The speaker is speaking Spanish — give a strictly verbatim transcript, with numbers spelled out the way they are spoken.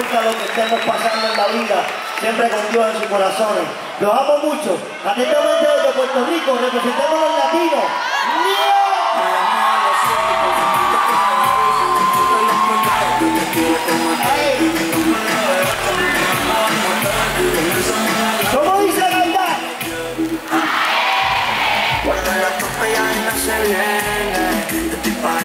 importa lo que estemos pasando en la vida, siempre con Dios en sus corazones. Los amo mucho. Atentamente desde Puerto Rico, representemos a los latinos. ¡Mío!